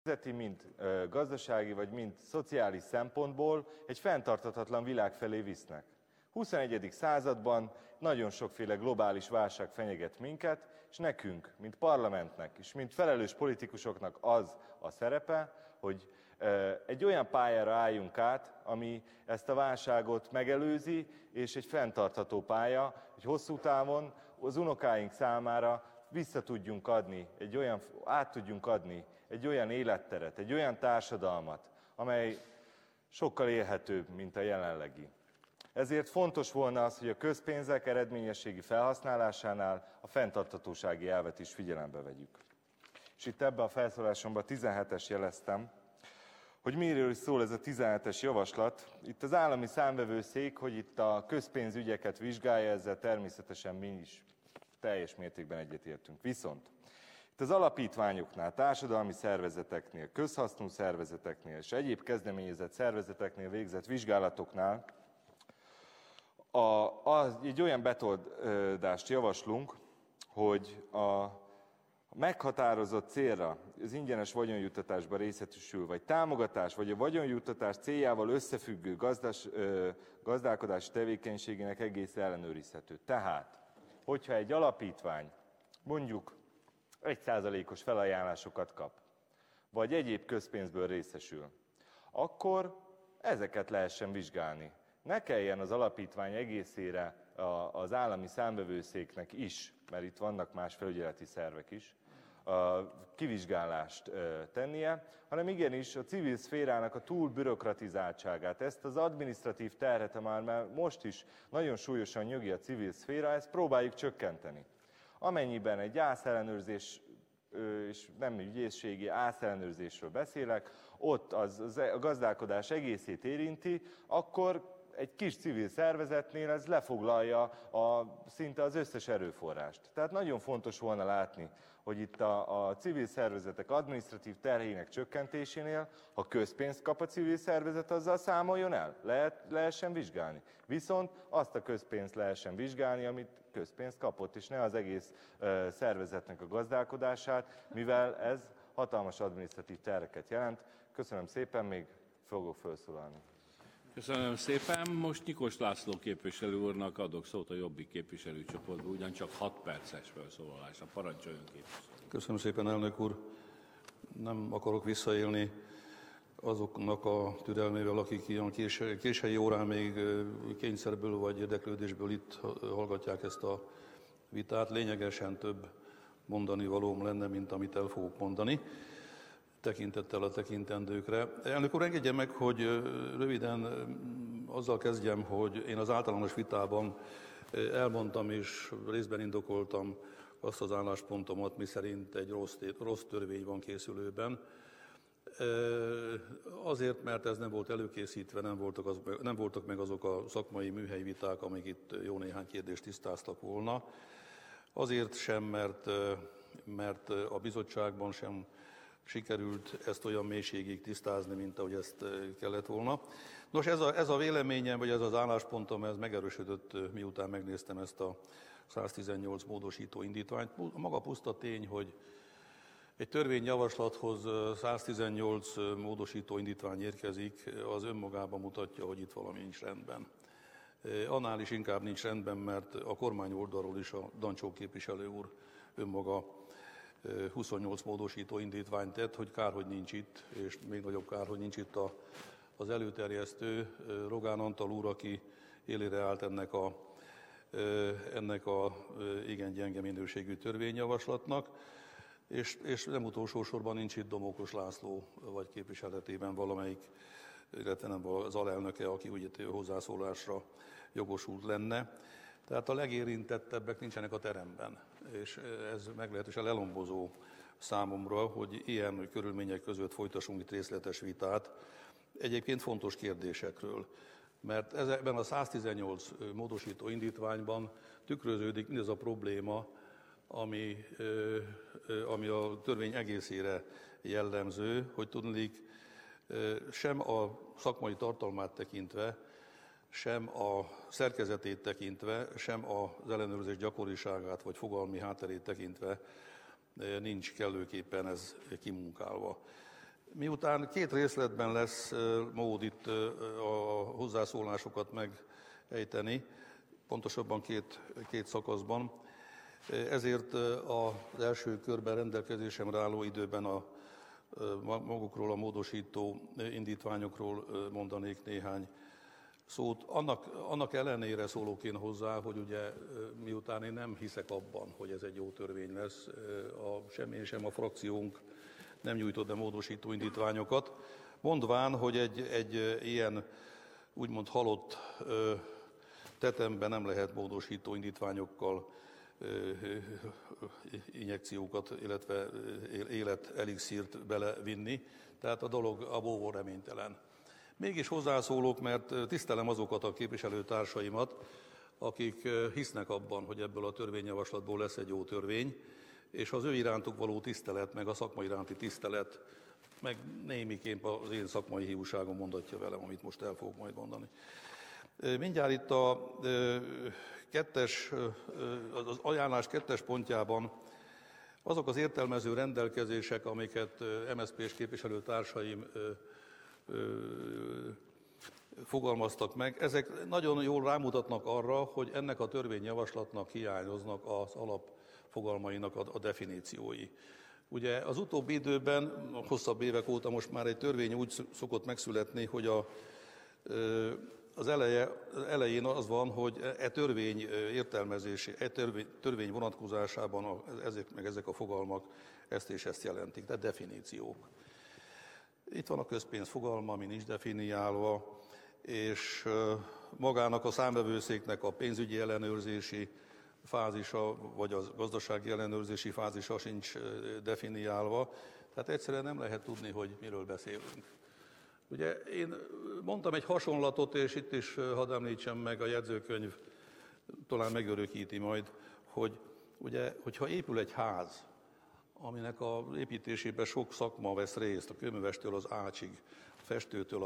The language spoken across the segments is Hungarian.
nemzeti, mind gazdasági, vagy mind szociális szempontból egy fenntarthatatlan világ felé visznek. 21. században nagyon sokféle globális válság fenyeget minket, és nekünk, mint parlamentnek, és mint felelős politikusoknak az a szerepe, hogy egy olyan pályára álljunk át, ami ezt a válságot megelőzi, és egy fenntartható pálya, hogy hosszú távon az unokáink számára át tudjunk adni egy olyan életteret, egy olyan társadalmat, amely sokkal élhetőbb, mint a jelenlegi. Ezért fontos volna az, hogy a közpénzek eredményességi felhasználásánál a fenntarthatósági elvet is figyelembe vegyük. És itt ebben a felszólásomban 17-es jeleztem, hogy miről is szól ez a 17-es javaslat. Itt az állami számvevőszék, hogy itt a közpénzügyeket vizsgálja, ezzel természetesen mi is teljes mértékben egyetértünk. Viszont itt az alapítványoknál, társadalmi szervezeteknél, közhasznú szervezeteknél és egyéb kezdeményezett szervezeteknél végzett vizsgálatoknál egy olyan betoldást javaslunk, hogy a meghatározott célra, az ingyenes vagyonjuttatásban részesül, vagy támogatás, vagy a vagyonjuttatás céljával összefüggő gazdálkodási tevékenységének egész ellenőrizhető. Tehát, hogyha egy alapítvány mondjuk 1%-os felajánlásokat kap, vagy egyéb közpénzből részesül, akkor ezeket lehessen vizsgálni. Ne kelljen az alapítvány egészére az állami számvevőszéknek is, mert itt vannak más felügyeleti szervek is, kivizsgálást tennie, hanem igenis a civil szférának a túl bürokratizáltságát, ezt az adminisztratív terhet, már most is nagyon súlyosan nyögi a civil szféra, ezt próbáljuk csökkenteni. Amennyiben egy ászellenőrzés, és nem ügyészségi ászellenőrzésről beszélek, ott a gazdálkodás egészét érinti, akkor egy kis civil szervezetnél ez lefoglalja szinte az összes erőforrást. Tehát nagyon fontos volna látni, hogy itt a civil szervezetek adminisztratív terhének csökkentésénél, ha közpénzt kap a civil szervezet, azzal számoljon el, lehessen vizsgálni. Viszont azt a közpénzt lehessen vizsgálni, amit közpénzt kapott, és ne az egész szervezetnek a gazdálkodását, mivel ez hatalmas adminisztratív terheket jelent. Köszönöm szépen, még fogok felszólalni. Köszönöm szépen. Most Nyikos László képviselő úrnak adok szót a Jobbik képviselőcsoportból, ugyancsak 6 perces felszólalásra. Parancsoljon képviselő. Köszönöm szépen, elnök úr. Nem akarok visszaélni azoknak a türelmével, akik ilyen késői órán még kényszerből vagy érdeklődésből itt hallgatják ezt a vitát. Lényegesen több mondani valóm lenne, mint amit el fogok mondani, tekintettel a tekintendőkre. Elnök úr, engedje meg, hogy röviden azzal kezdjem, hogy én az általános vitában elmondtam és részben indokoltam azt az álláspontomat, miszerint egy rossz törvény van készülőben. Azért, mert ez nem volt előkészítve, nem voltak meg azok a szakmai műhelyi viták, amik itt jó néhány kérdést tisztáztak volna. Azért sem, mert a bizottságban sem sikerült ezt olyan mélységig tisztázni, mint ahogy ezt kellett volna. Nos, ez a véleményem, vagy ez az álláspontom, ez megerősödött, miután megnéztem ezt a 118 módosító indítványt. Maga puszta tény, hogy egy törvényjavaslathoz 118 módosító indítvány érkezik, az önmagában mutatja, hogy itt valami nincs rendben. Annál is inkább nincs rendben, mert a kormány oldalról is a Dancsó képviselő úr önmaga 28 módosító indítványt tett, hogy kár, hogy nincs itt, és még nagyobb kár, hogy nincs itt az előterjesztő, Rogán Antal úr, aki élére állt ennek a igen gyenge minőségű törvényjavaslatnak, és nem utolsó sorban nincs itt Domokos László, vagy képviseletében valamelyik, illetve nem az alelnöke, aki úgy hozzászólásra jogosult lenne. Tehát a legérintettebbek nincsenek a teremben, és ez meglehetősen lelombozó számomra, hogy ilyen körülmények között folytassunk itt részletes vitát egyébként fontos kérdésekről. Mert ebben a 118 módosító indítványban tükröződik mindez a probléma, ami a törvény egészére jellemző, hogy tudniillik sem a szakmai tartalmát tekintve, sem a szerkezetét tekintve, sem az ellenőrzés gyakoriságát vagy fogalmi hátterét tekintve nincs kellőképpen ez kimunkálva. Miután két részletben lesz mód itt a hozzászólásokat megejteni, pontosabban két szakaszban, ezért az első körben rendelkezésemre álló időben magukról a módosító indítványokról mondanék néhány szót. Annak ellenére szólok én hozzá, hogy ugye miután én nem hiszek abban, hogy ez egy jó törvény lesz, sem én, sem a frakciónk nem nyújtott be módosító indítványokat, mondván, hogy egy ilyen úgymond halott tetemben nem lehet módosító indítványokkal injekciókat, illetve életelixírt belevinni, tehát a dolog a bóvó reménytelen. Mégis hozzászólok, mert tisztelem azokat a képviselőtársaimat, akik hisznek abban, hogy ebből a törvényjavaslatból lesz egy jó törvény, és az ő irántuk való tisztelet, meg a szakma iránti tisztelet, meg némiképp az én szakmai hiúságom mondatja velem, amit most el fogok majd mondani. Mindjárt itt az ajánlás 2. pontjában azok az értelmező rendelkezések, amiket MSZP-s képviselőtársaim fogalmaztak meg, ezek nagyon jól rámutatnak arra, hogy ennek a törvényjavaslatnak hiányoznak az alapfogalmainak a definíciói. Ugye az utóbbi időben, hosszabb évek óta most már egy törvény úgy szokott megszületni, hogy az elején az van, hogy törvény értelmezési, törvény vonatkozásában ezek a fogalmak ezt és ezt jelentik, tehát definíciók. Itt van a közpénz fogalma, ami nincs definiálva, és magának a számvevőszéknek a pénzügyi ellenőrzési fázisa, vagy a gazdasági ellenőrzési fázisa sincs definiálva, tehát egyszerűen nem lehet tudni, hogy miről beszélünk. Ugye én mondtam egy hasonlatot, és itt is hadd említsem meg, a jegyzőkönyv talán megörökíti majd, hogy ugye, hogyha épül egy ház, aminek az építésében sok szakma vesz részt, a kőművestől az ácsig, a festőtől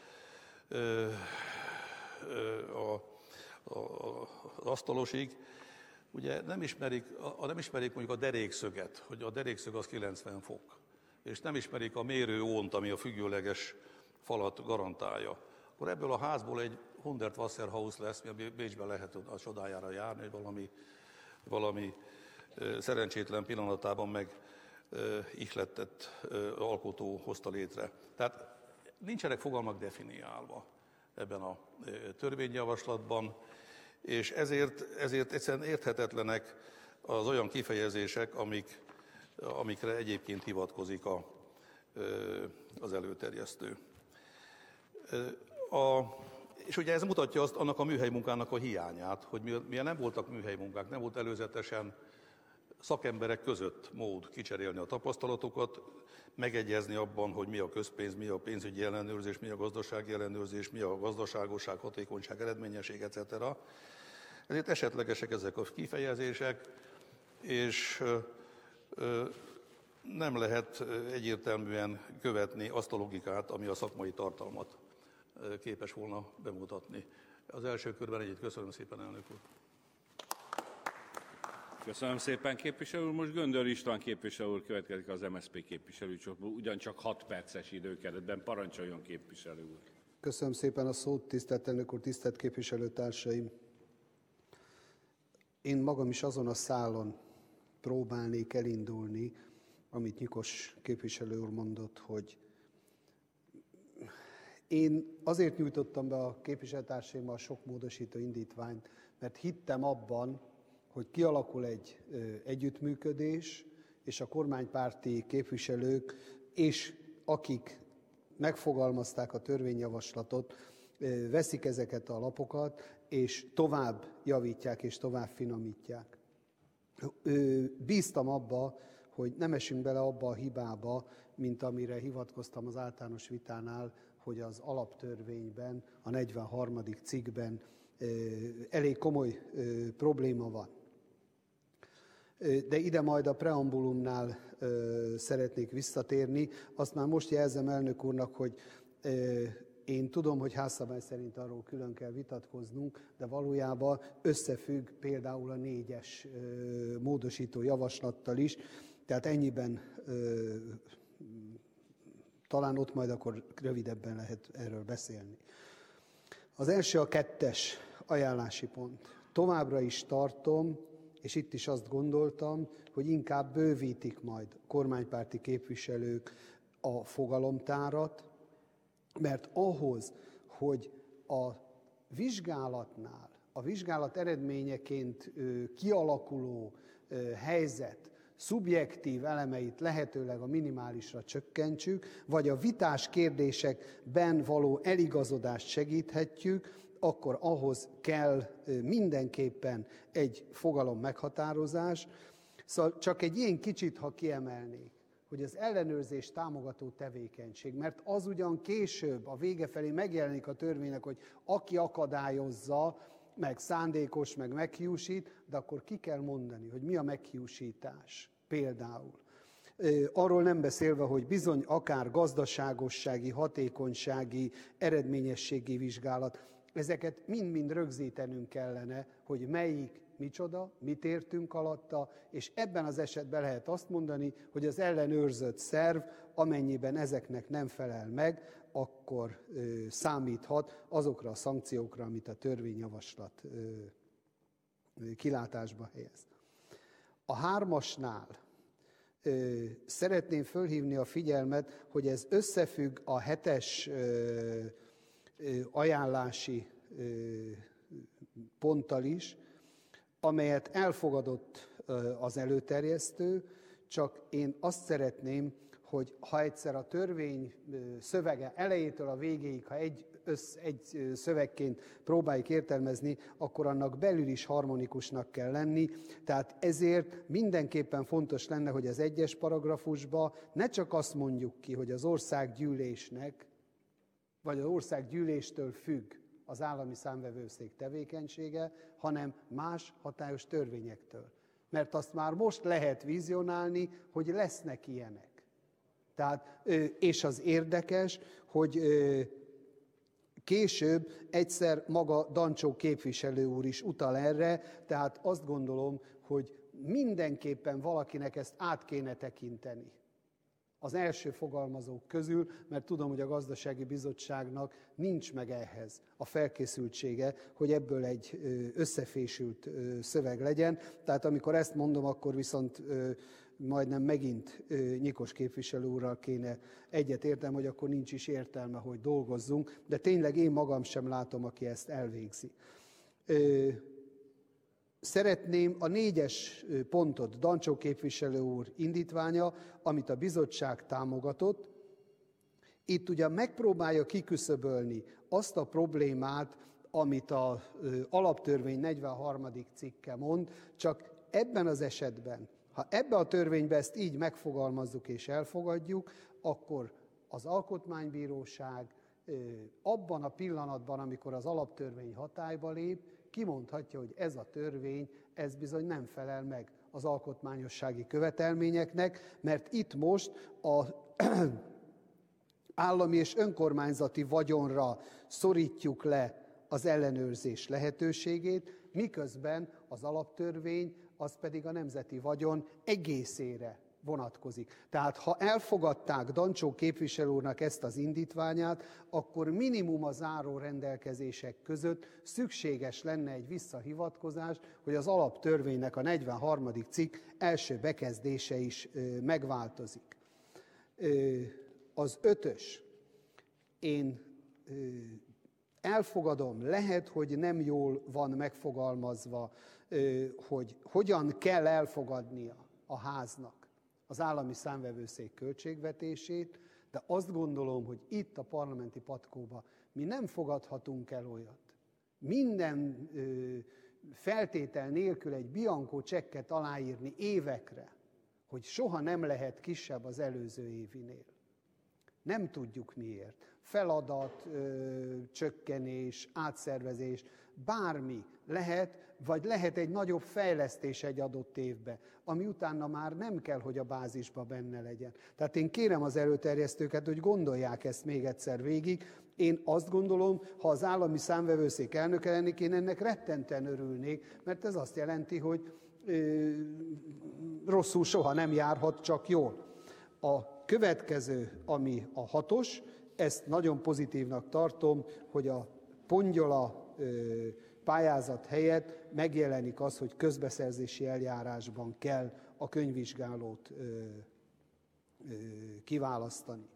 az asztalosig, ugye nem ismerik mondjuk a derékszöget, hogy a derékszög az 90 fok, és nem ismerik a mérőónt, ami a függőleges falat garantálja. Akkor ebből a házból egy 100 Wasserhaus lesz, mi Bécsben lehet a csodájára járni, hogy valami szerencsétlen pillanatában meg ihlettett alkotó hozta létre. Tehát nincsenek fogalmak definiálva ebben a törvényjavaslatban, és ezért egyszerűen érthetetlenek az olyan kifejezések, amikre egyébként hivatkozik az előterjesztő. És ugye ez mutatja annak a műhelymunkának a hiányát, hogy milyen nem voltak műhelymunkák, nem volt előzetesen szakemberek között mód kicserélni a tapasztalatokat, megegyezni abban, hogy mi a közpénz, mi a pénzügyi ellenőrzés, mi a gazdasági ellenőrzés, mi a gazdaságosság, hatékonyság, eredményesség, etc. Ezért esetlegesek ezek a kifejezések, és nem lehet egyértelműen követni azt a logikát, ami a szakmai tartalmat képes volna bemutatni. Az első körben együtt köszönöm szépen, elnök úr. Köszönöm szépen, képviselő úr. Most Göndör István képviselő úr következik az MSZP képviselőcsoportból, ugyancsak 6 perces időkeretben. Parancsoljon, képviselő úr. Köszönöm szépen a szót, tisztelt elnök úr, tisztelt képviselőtársaim. Én magam is azon a szálon próbálnék elindulni, amit Nyikos képviselő úr mondott, hogy én azért nyújtottam be a képviselőtársaimmal sok módosító indítványt, mert hittem abban, hogy kialakul egy együttműködés, és a kormánypárti képviselők, és akik megfogalmazták a törvényjavaslatot, veszik ezeket a lapokat, és tovább javítják, és tovább finomítják. Bíztam abba, hogy nem esünk bele abba a hibába, mint amire hivatkoztam az általános vitánál, hogy az alaptörvényben, a 43. cikkben elég komoly probléma van. De ide majd a preambulumnál szeretnék visszatérni. Azt már most jelzem elnök úrnak, hogy én tudom, hogy házszabály szerint arról külön kell vitatkoznunk, de valójában összefügg például a 4-es módosító javaslattal is, tehát ennyiben talán ott majd akkor rövidebben lehet erről beszélni. Az első a 2. ajánlási pont. Továbbra is tartom, és itt is azt gondoltam, hogy inkább bővítik majd a kormánypárti képviselők a fogalomtárat, mert ahhoz, hogy a vizsgálatnál, a vizsgálat eredményeként kialakuló helyzet szubjektív elemeit lehetőleg a minimálisra csökkentsük, vagy a vitás kérdésekben való eligazodást segíthetjük, akkor ahhoz kell mindenképpen egy fogalom meghatározás. Szóval csak egy ilyen kicsit, ha kiemelnék, hogy az ellenőrzés támogató tevékenység, mert az ugyan később, a vége felé megjelenik a törvénynek, hogy aki akadályozza, meg szándékos, meg meghiúsít, de akkor ki kell mondani, hogy mi a meghiúsítás például. Arról nem beszélve, hogy bizony akár gazdaságossági, hatékonysági, eredményességi vizsgálat, ezeket mind-mind rögzítenünk kellene, hogy melyik micsoda, mit értünk alatta, és ebben az esetben lehet azt mondani, hogy az ellenőrzött szerv, amennyiben ezeknek nem felel meg, akkor számíthat azokra a szankciókra, amit a törvényjavaslat kilátásba helyez. A 3-asnál szeretném fölhívni a figyelmet, hogy ez összefügg a 7-es ajánlási ponttal is, amelyet elfogadott az előterjesztő, csak én azt szeretném, hogy ha egyszer a törvény szövege elejétől a végéig, ha egy szövegként próbáljuk értelmezni, akkor annak belül is harmonikusnak kell lenni. Tehát ezért mindenképpen fontos lenne, hogy az 1-es paragrafusba ne csak azt mondjuk ki, hogy az országgyűlésnek, vagy az országgyűléstől függ az állami számvevőszék tevékenysége, hanem más hatályos törvényektől. Mert azt már most lehet vizionálni, hogy lesznek ilyenek. Tehát, és az érdekes, hogy később egyszer maga Dancsó képviselő úr is utal erre, tehát azt gondolom, hogy mindenképpen valakinek ezt át kéne tekinteni az első fogalmazók közül, mert tudom, hogy a gazdasági bizottságnak nincs meg ehhez a felkészültsége, hogy ebből egy összefésült szöveg legyen. Tehát amikor ezt mondom, akkor viszont majdnem megint Nyikos képviselő úrral kéne egyetértem, hogy akkor nincs is értelme, hogy dolgozzunk, de tényleg én magam sem látom, aki ezt elvégzi. Szeretném a 4-es pontot, Dancsó képviselő úr indítványa, amit a bizottság támogatott. Itt ugye megpróbálja kiküszöbölni azt a problémát, amit az alaptörvény 43. cikke mond, csak ebben az esetben, ha ebbe a törvénybe ezt így megfogalmazzuk és elfogadjuk, akkor az Alkotmánybíróság abban a pillanatban, amikor az alaptörvény hatályba lép, kimondhatja, hogy ez a törvény, ez bizony nem felel meg az alkotmányossági követelményeknek, mert itt most az állami és önkormányzati vagyonra szorítjuk le az ellenőrzés lehetőségét, miközben az alaptörvény az pedig a nemzeti vagyon egészére vonatkozik. Tehát ha elfogadták Dancsó képviselő úrnak ezt az indítványát, akkor minimum a záró rendelkezések között szükséges lenne egy visszahivatkozás, hogy az alaptörvénynek a 43. cikk első bekezdése is megváltozik. Az 5-ös. Én elfogadom, lehet, hogy nem jól van megfogalmazva, hogy hogyan kell elfogadnia a háznak az állami számvevőszék költségvetését, de azt gondolom, hogy itt a parlamenti patkóban mi nem fogadhatunk el olyat. Minden feltétel nélkül egy bianco csekket aláírni évekre, hogy soha nem lehet kisebb az előző évinél. Nem tudjuk miért. Feladat, csökkenés, átszervezés, bármi lehet, vagy lehet egy nagyobb fejlesztés egy adott évbe, ami utána már nem kell, hogy a bázisba benne legyen. Tehát én kérem az előterjesztőket, hogy gondolják ezt még egyszer végig. Én azt gondolom, ha az állami számvevőszék elnöke lennék, én ennek rettenten örülnék, mert ez azt jelenti, hogy rosszul soha nem járhat, csak jól. A következő, ami a 6-os, ezt nagyon pozitívnak tartom, hogy a Pongyola pályázat helyett megjelenik az, hogy közbeszerzési eljárásban kell a könyvvizsgálót kiválasztani.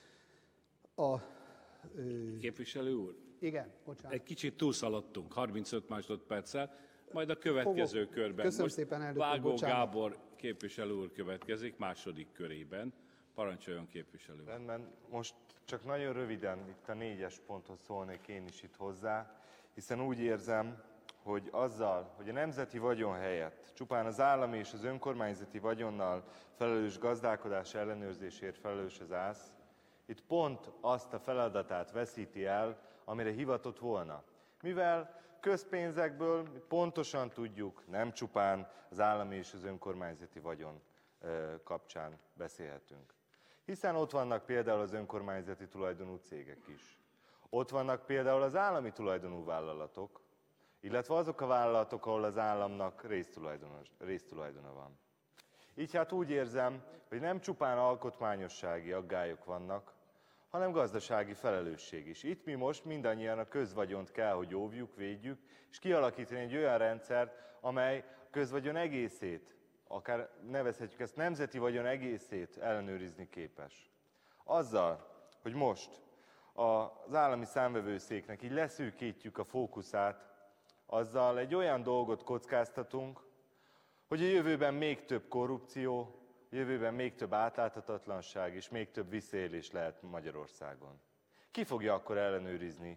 Képviselő úr, Igen, bocsánat. egy kicsit túlszaladtunk, 35 másodperccel, majd a következő körben. Köszönöm Most szépen, elnök úr, Vágó bocsánat. Gábor képviselő úr következik második körében. Parancsoljon, képviselő úr. Rendben, most csak nagyon röviden itt a 4-es ponthoz szólnék én is itt hozzá, hiszen úgy érzem, hogy azzal, hogy a nemzeti vagyon helyett csupán az állami és az önkormányzati vagyonnal felelős gazdálkodás ellenőrzésért felelős az ÁSZ, itt pont azt a feladatát veszíti el, amire hivatott volna. Mivel közpénzekből pontosan tudjuk, nem csupán az állami és az önkormányzati vagyon kapcsán beszélhetünk. Hiszen ott vannak például az önkormányzati tulajdonú cégek is. Ott vannak például az állami tulajdonú vállalatok, illetve azok a vállalatok, ahol az államnak résztulajdona van. Így hát úgy érzem, hogy nem csupán alkotmányossági aggályok vannak, hanem gazdasági felelősség is. Itt mi most mindannyian a közvagyont kell, hogy óvjuk, védjük, és kialakítani egy olyan rendszert, amely a közvagyon egészét, akár nevezhetjük ezt nemzeti vagyon egészét ellenőrizni képes. Azzal, hogy most az állami számvevőszéknek így leszűkítjük a fókuszát, azzal egy olyan dolgot kockáztatunk, hogy a jövőben még több korrupció, jövőben még több átláthatatlanság és még több visszaélés lehet Magyarországon. Ki fogja akkor ellenőrizni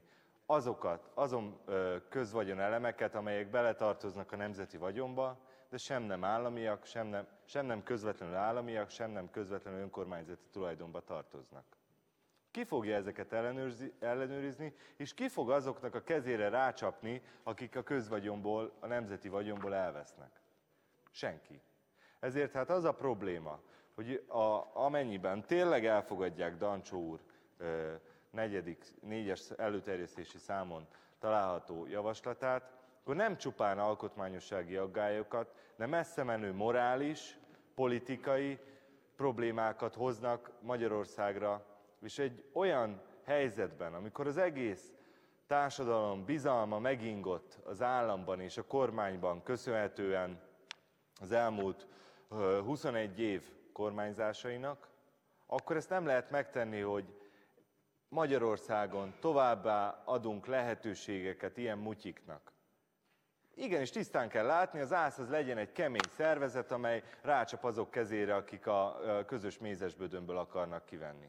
azon közvagyon elemeket, amelyek beletartoznak a nemzeti vagyonba, de sem nem államiak, sem nem közvetlenül államiak, sem nem közvetlenül önkormányzati tulajdonba tartoznak. Ki fogja ezeket ellenőrizni, és ki fog azoknak a kezére rácsapni, akik a közvagyonból, a nemzeti vagyonból elvesznek? Senki. Ezért hát az a probléma, hogy amennyiben tényleg elfogadják Dancsó úr 4-es előterjesztési számon található javaslatát, akkor nem csupán alkotmányossági aggályokat, de messze menő morális, politikai problémákat hoznak Magyarországra, és egy olyan helyzetben, amikor az egész társadalom bizalma megingott az államban és a kormányban köszönhetően az elmúlt 21 év kormányzásainak, akkor ezt nem lehet megtenni, hogy Magyarországon továbbá adunk lehetőségeket ilyen mutyiknak. Igenis tisztán kell látni, az ÁSZ az legyen egy kemény szervezet, amely rácsap azok kezére, akik a közös mézesbödönből akarnak kivenni.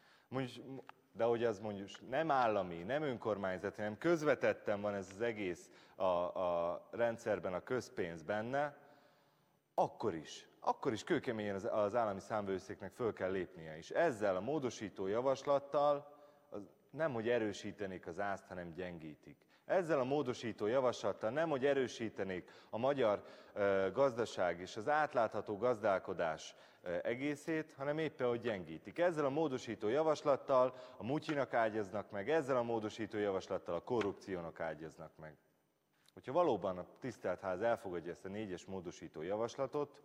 De hogy az mondjuk nem állami, nem önkormányzati, hanem közvetetten van ez az egész a rendszerben, a közpénz benne, akkor is kőkeményen az állami számvevőszéknek föl kell lépnie. És ezzel a módosító javaslattal nem, hogy erősítenék az ÁSZ-t, hanem gyengítik. Ezzel a módosító javaslattal nem, hogy erősítenék a magyar gazdaság és az átlátható gazdálkodás egészét, hanem éppen, hogy gyengítik. Ezzel a módosító javaslattal a mutyinak ágyaznak meg, ezzel a módosító javaslattal a korrupciónak ágyaznak meg. Hogyha valóban a tisztelt ház elfogadja ezt a 4-es módosító javaslatot,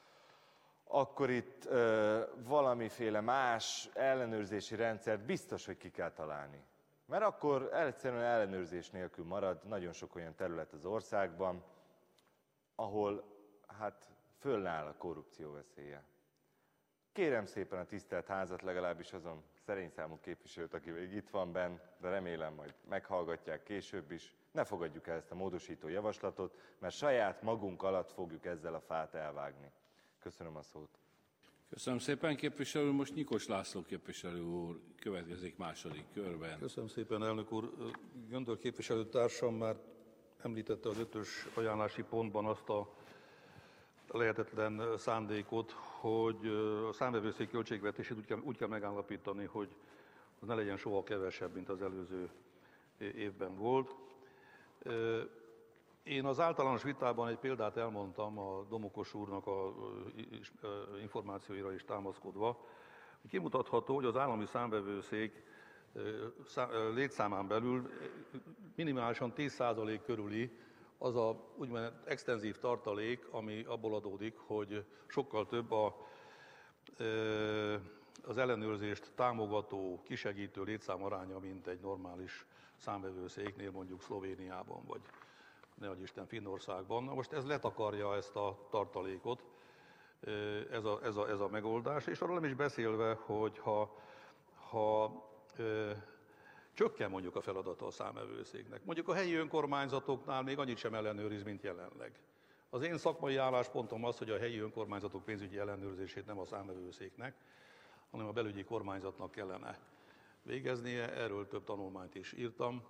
akkor itt valamiféle más ellenőrzési rendszert biztos, hogy ki kell találni. Mert akkor egyszerűen ellenőrzés nélkül marad nagyon sok olyan terület az országban, ahol hát fölnáll a korrupció veszélye. Kérem szépen a tisztelt házat, legalábbis azon szerény számú képviselőt, aki még itt van benn, de remélem majd meghallgatják később is, ne fogadjuk el ezt a módosító javaslatot, mert saját magunk alatt fogjuk ezzel a fát elvágni. Köszönöm a szót. Köszönöm szépen, képviselő. Most Nyikos László képviselő úr következik második körben. Köszönöm szépen, elnök úr. Göndör képviselőtársam már említette az 5-ös ajánlási pontban azt a lehetetlen szándékot, hogy a számvevőszék költségvetését úgy kell megállapítani, hogy az ne legyen soha kevesebb, mint az előző évben volt. Én az általános vitában egy példát elmondtam a Domokos úrnak a információira is támaszkodva, hogy kimutatható, hogy az állami számvevőszék létszámán belül minimálisan 10% körüli az a úgymond extenzív tartalék, ami abból adódik, hogy sokkal több a az ellenőrzést támogató, kisegítő létszámaránya, mint egy normális számvevőszéknél, mondjuk Szlovéniában, vagy ne adj Isten Finnországban. Na most ez letakarja ezt a tartalékot, ez a megoldás, és arról nem is beszélve, hogy ha csökken mondjuk a feladata a számvevőszéknek. Mondjuk a helyi önkormányzatoknál még annyit sem ellenőriz, mint jelenleg. Az én szakmai álláspontom az, hogy a helyi önkormányzatok pénzügyi ellenőrzését nem a számvevőszéknek, hanem a belügyi kormányzatnak kellene végeznie. Erről több tanulmányt is írtam.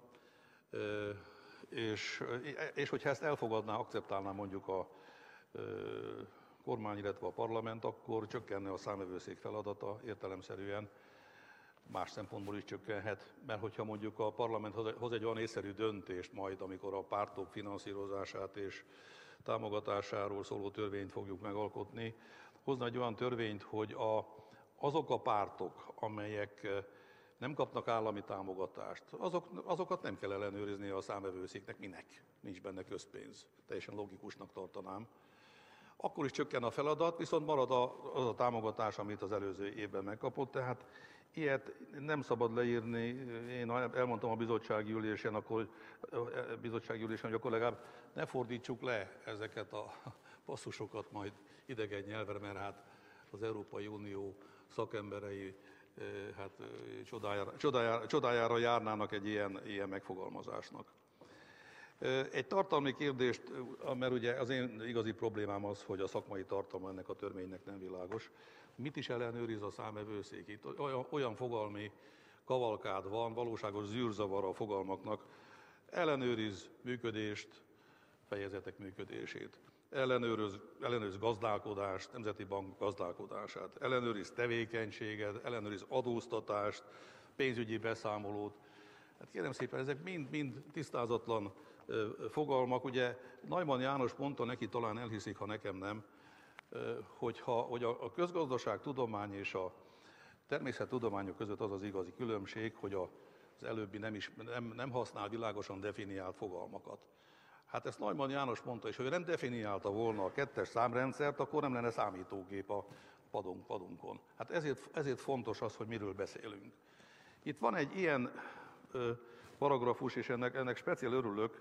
És hogyha ezt elfogadná, akceptálná mondjuk a kormány, illetve a parlament, akkor csökkenne a számvevőszék feladata értelemszerűen. Más szempontból is csökkenhet, mert hogyha mondjuk a parlament hoz egy olyan észszerű döntést majd, amikor a pártok finanszírozását és támogatásáról szóló törvényt fogjuk megalkotni, hozna egy olyan törvényt, hogy azok a pártok, amelyek nem kapnak állami támogatást, azokat nem kell ellenőrizni a számvevőszéknek. Minek? Nincs benne közpénz. Teljesen logikusnak tartanám. Akkor is csökken a feladat, viszont marad az a támogatás, amit az előző évben megkapott, tehát ilyet nem szabad leírni. Én elmondtam a bizottsági ülésen, hogy akkor legalább ne fordítsuk le ezeket a passzusokat majd idegen nyelvre, mert hát az Európai Unió szakemberei csodájára járnának egy ilyen megfogalmazásnak. Egy tartalmi kérdést, mert ugye az én igazi problémám az, hogy a szakmai tartalma ennek a törvénynek nem világos. Mit is ellenőriz a számvevőszék? Itt olyan fogalmi kavalkád van, valóságos zűrzavar a fogalmaknak. Ellenőriz működést, fejezetek működését. Ellenőriz gazdálkodást, Nemzeti Bank gazdálkodását. Ellenőriz tevékenységet, ellenőriz adóztatást, pénzügyi beszámolót. Hát kérem szépen, ezek mind tisztázatlan fogalmak. Ugye Neumann János mondta, neki talán elhiszik, ha nekem nem, hogy a közgazdaságtudomány és a természettudományok között az az igazi különbség, hogy az előbbi nem használ világosan definiált fogalmakat. Hát ezt Neumann János mondta, és ha ő nem definiálta volna a kettes számrendszert, akkor nem lenne számítógép a padunkon. Hát ezért fontos az, hogy miről beszélünk. Itt van egy ilyen paragrafus, és ennek speciál örülök,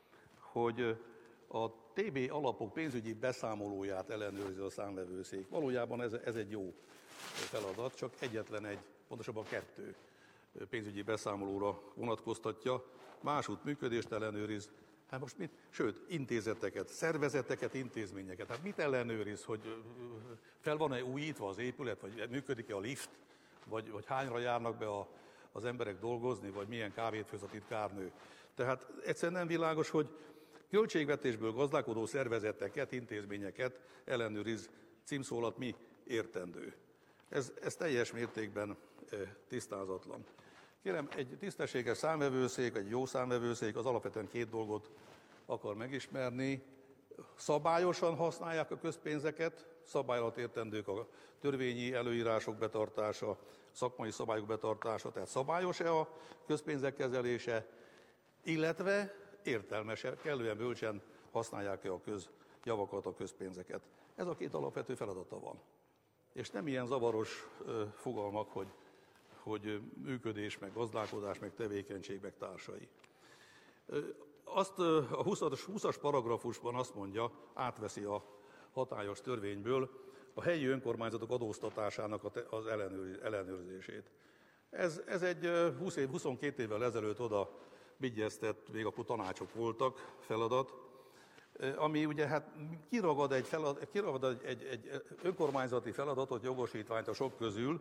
hogy a TB alapok pénzügyi beszámolóját ellenőrzi a számvevőszék. Valójában ez egy jó feladat, csak egyetlen egy, pontosabban 2 pénzügyi beszámolóra vonatkoztatja. Másút működést ellenőriz, hát most mit? Sőt, intézeteket, szervezeteket, intézményeket. Hát mit ellenőriz, hogy fel van-e újítva az épület, vagy működik-e a lift, vagy hányra járnak be az emberek dolgozni, vagy milyen kávét főz a titkárnő. Tehát egyszerűen nem világos, hogy költségvetésből gazdálkodó szervezeteket, intézményeket ellenőriz címszó alatt mi értendő. Ez teljes mértékben tisztázatlan. Kérem, egy tisztességes számvevőszék, egy jó számvevőszék az alapvetően 2 dolgot akar megismerni. Szabályosan használják a közpénzeket, szabály alatt értendők a törvényi előírások betartása, szakmai szabályok betartása, tehát szabályos-e a közpénzek kezelése, illetve értelmesen, kellően bölcsen használják-e a közjavakat, a közpénzeket. Ez a 2 alapvető feladata van. És nem ilyen zavaros fogalmak, hogy működés, meg gazdálkodás, meg tevékenység, meg társai. Azt a 20-as paragrafusban azt mondja, átveszi a hatályos törvényből a helyi önkormányzatok adóztatásának az ellenőrzését. Ez egy 22 évvel ezelőtt oda vigyeztett, még akkor tanácsok voltak, feladat, ami ugye hát kiragad egy önkormányzati feladatot, jogosítványt a sok közül,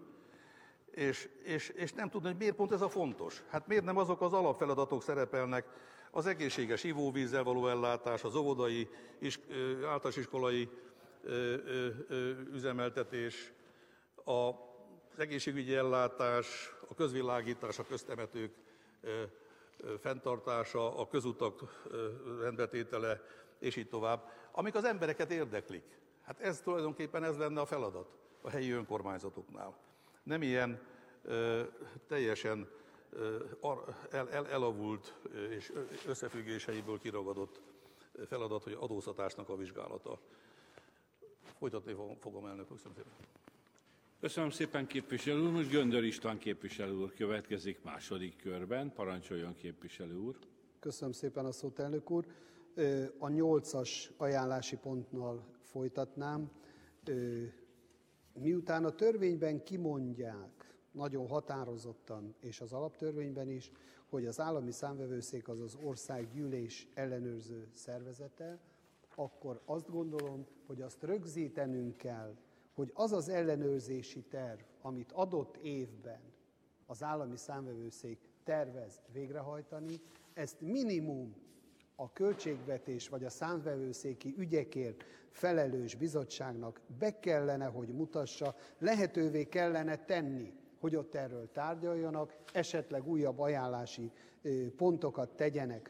és nem tudni, hogy miért pont ez a fontos. Hát miért nem azok az alapfeladatok szerepelnek, az egészséges ivóvízzel való ellátás, az óvodai, általános iskolai üzemeltetés, az egészségügyi ellátás, a közvilágítás, a köztemetők fenntartása, a közutak rendbetétele, és így tovább, amik az embereket érdeklik. Hát tulajdonképpen ez lenne a feladat a helyi önkormányzatoknál. Nem ilyen teljesen elavult és összefüggéseiből kiragadott feladat, hogy adóztatásnak a vizsgálata. Folytatni fogom, elnök úr, szépen. Köszönöm szépen, képviselő úr. Most Göndör István képviselő úr következik második körben. Parancsoljon, képviselő úr. Köszönöm szépen a szót, elnök úr. A 8-as ajánlási pontnal folytatnám. Miután a törvényben kimondják, nagyon határozottan, és az alaptörvényben is, hogy az állami számvevőszék az az országgyűlés ellenőrző szervezete, akkor azt gondolom, hogy azt rögzítenünk kell, hogy az az ellenőrzési terv, amit adott évben az állami számvevőszék tervez végrehajtani, ezt minimum a költségvetés vagy a számvevőszéki ügyekért felelős bizottságnak be kellene, hogy mutassa, lehetővé kellene tenni, hogy ott erről tárgyaljanak, esetleg újabb ajánlási pontokat tegyenek.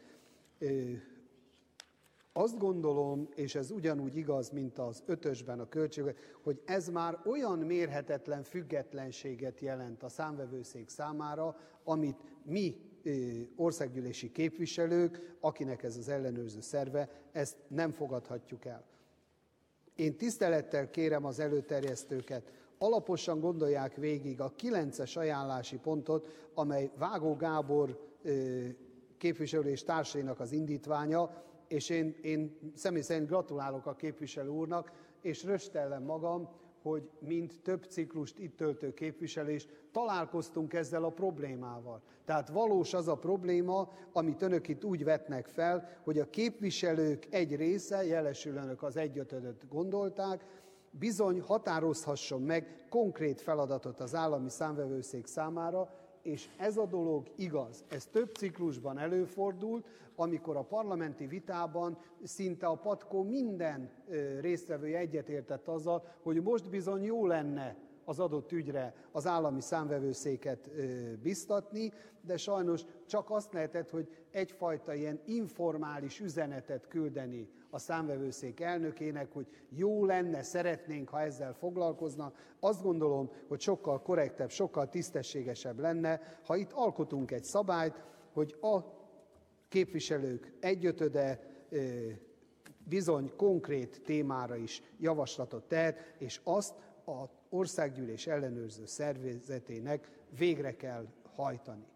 Azt gondolom, és ez ugyanúgy igaz, mint az 5-ösben a költségvetés, hogy ez már olyan mérhetetlen függetlenséget jelent a számvevőszék számára, amit mi országgyűlési képviselők, akinek ez az ellenőrző szerve, ezt nem fogadhatjuk el. Én tisztelettel kérem az előterjesztőket, alaposan gondolják végig a 9-es ajánlási pontot, amely Vágó Gábor képviselő és társainak az indítványa, és én személy szerint gratulálok a képviselő úrnak, és röstellem magam, hogy mint több ciklust itt töltő képviselés találkoztunk ezzel a problémával. Tehát valós az a probléma, amit önök itt úgy vetnek fel, hogy a képviselők egy része, jelesül önök az 1/5-öt gondolták, bizony határozhasson meg konkrét feladatot az állami számvevőszék számára, és ez a dolog igaz. Ez több ciklusban előfordult, amikor a parlamenti vitában szinte a patkó minden résztvevője egyetértett azzal, hogy most bizony jó lenne az adott ügyre az állami számvevőszéket biztatni, de sajnos csak azt lehetett, hogy egyfajta ilyen informális üzenetet küldeni a számvevőszék elnökének, hogy jó lenne, szeretnénk, ha ezzel foglalkozna. Azt gondolom, hogy sokkal korrektebb, sokkal tisztességesebb lenne, ha itt alkotunk egy szabályt, hogy a képviselők 1/5-e bizony konkrét témára is javaslatot tehet, és azt az országgyűlés ellenőrző szervezetének végre kell hajtani.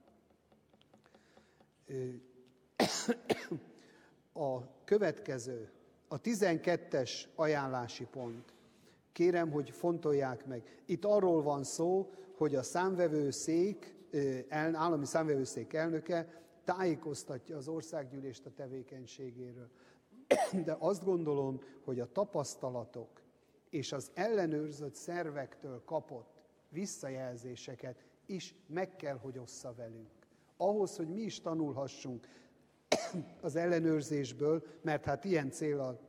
A következő, a 12-es ajánlási pont. Kérem, hogy fontolják meg. Itt arról van szó, hogy a számvevőszék, állami számvevőszék elnöke tájékoztatja az országgyűlést a tevékenységéről. De azt gondolom, hogy a tapasztalatok és az ellenőrzött szervektől kapott visszajelzéseket is meg kell, hogy ossza velünk. Ahhoz, hogy mi is tanulhassunk az ellenőrzésből, mert hát ilyen céllal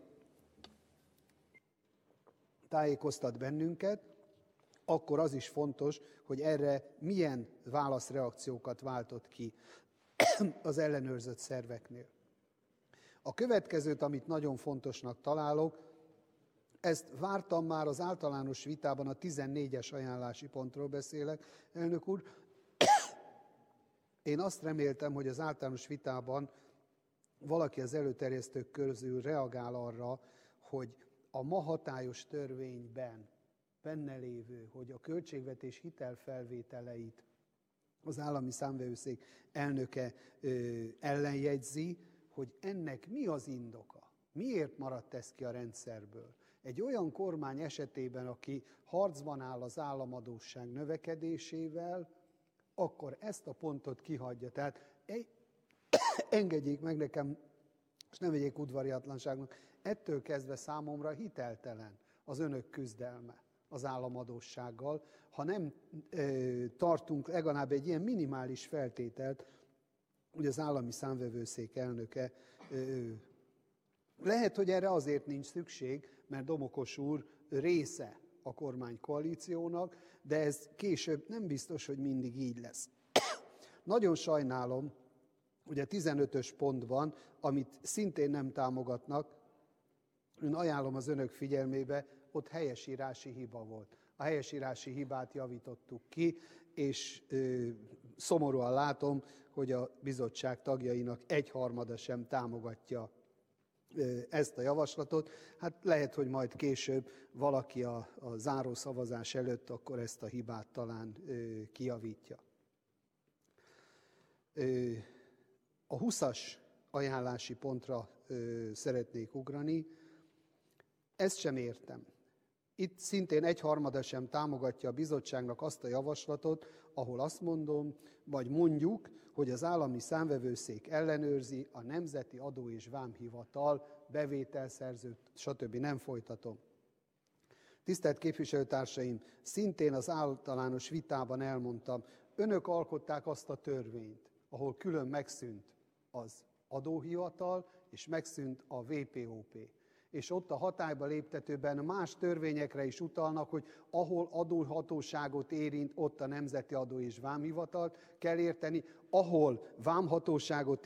tájékoztat bennünket, akkor az is fontos, hogy erre milyen válaszreakciókat váltott ki az ellenőrzött szerveknél. A következőt, amit nagyon fontosnak találok, ezt vártam már az általános vitában, a 14-es ajánlási pontról beszélek, elnök úr. Én azt reméltem, hogy az általános vitában valaki az előterjesztők közül reagál arra, hogy a ma hatályos törvényben benne lévő, hogy a költségvetés hitelfelvételeit az állami számvevőszék elnöke ellenjegyzi, hogy ennek mi az indoka? Miért maradt ez ki a rendszerből? Egy olyan kormány esetében, aki harcban áll az államadósság növekedésével, akkor ezt a pontot kihagyja. Tehát engedjék meg nekem, és ne vegyék udvariatlanságnak, ettől kezdve számomra hiteltelen az önök küzdelme az államadóssággal, ha nem tartunk legalább egy ilyen minimális feltételt, hogy az állami számvevőszék elnöke lehet, hogy erre azért nincs szükség, mert Domokos úr része a kormánykoalíciónak, de ez később nem biztos, hogy mindig így lesz. Nagyon sajnálom, hogy a 15-ös pontban, amit szintén nem támogatnak, én ajánlom az önök figyelmébe, ott helyesírási hiba volt. A helyesírási hibát javítottuk ki, és szomorúan látom, hogy a bizottság tagjainak 1/3 sem támogatja ezt a javaslatot. Hát lehet, hogy majd később valaki a záró szavazás előtt akkor ezt a hibát talán kijavítja. A 20-as ajánlási pontra szeretnék ugrani. Ezt sem értem. Itt szintén egyharmada sem támogatja a bizottságnak azt a javaslatot, ahol azt mondom, vagy mondjuk, hogy az állami számvevőszék ellenőrzi a Nemzeti Adó és Vámhivatal bevételszerzőt, stb. Nem folytatom. Tisztelt képviselőtársaim, szintén az általános vitában elmondtam, önök alkották azt a törvényt, ahol külön megszűnt az adóhivatal, és megszűnt a VPOP. És ott a hatályba léptetőben más törvényekre is utalnak, hogy ahol adóhatóságot érint, ott a Nemzeti Adó és Vámhivatalt kell érteni, ahol vámhatóságot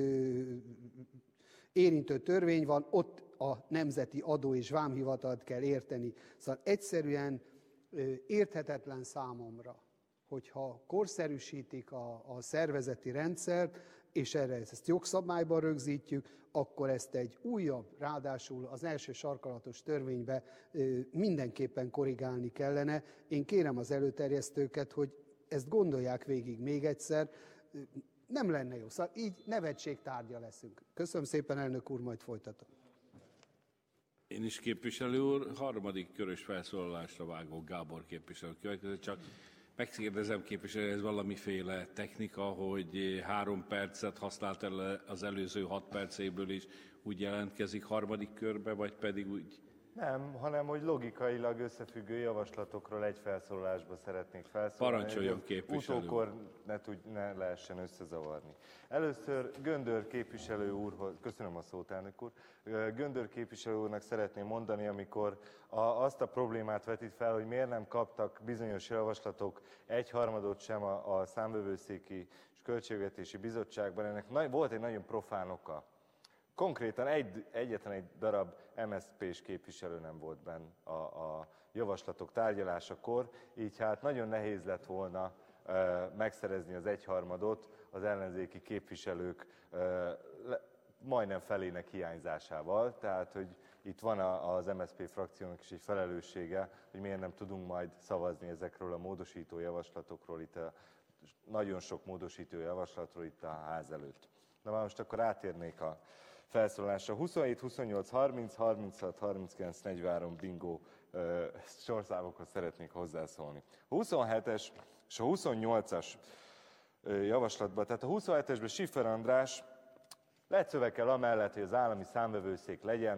érintő törvény van, ott a Nemzeti Adó és Vámhivatalt kell érteni. Szóval egyszerűen érthetetlen számomra, hogyha korszerűsítik a szervezeti rendszert, és erre ezt jogszabályban rögzítjük, akkor ezt egy újabb, ráadásul az első sarkalatos törvénybe mindenképpen korrigálni kellene. Én kérem az előterjesztőket, hogy ezt gondolják végig még egyszer. Nem lenne jó, szóval így nevetségtárgya leszünk. Köszönöm szépen, elnök úr, majd folytatom. Én is, képviselő úr, harmadik körös felszólalásra vágok Gábor képviselő következő, csak megkérdezem, képviselő, ez valamiféle technika, hogy 3 percet használt el az előző 6 percéből is, úgy jelentkezik harmadik körbe, vagy pedig úgy? Nem, hanem hogy logikailag összefüggő javaslatokról egy felszólalásba szeretnék felszólalni. Parancsoljon, képviselő. Utókor ne lehessen összezavarni. Először Göndör képviselő úrhoz, köszönöm a szót, elnök úr, Göndör képviselő úrnak szeretném mondani, amikor azt a problémát vetít fel, hogy miért nem kaptak bizonyos javaslatok egyharmadot sem a Számvevőszéki és Költségvetési Bizottságban, ennek volt egy nagyon profán oka. Konkrétan egyetlen egy darab MSZP-s képviselő nem volt benn a javaslatok tárgyalásakor, így hát nagyon nehéz lett volna megszerezni az egyharmadot az ellenzéki képviselők majdnem felének hiányzásával. Tehát, hogy itt van az MSZP frakciónak is egy felelőssége, hogy miért nem tudunk majd szavazni ezekről a módosító javaslatokról, itt nagyon sok módosító javaslatról itt a ház előtt. Na már most akkor átérnék a felszólalásra. 27, 28, 30, 36, 39, 43 bingo sorszámokhoz szeretnék hozzászólni. A 27-es és a 28-as javaslatban, tehát a 27-esben Schiffer András lett szöveggel amellett, hogy az állami számvevőszék legyen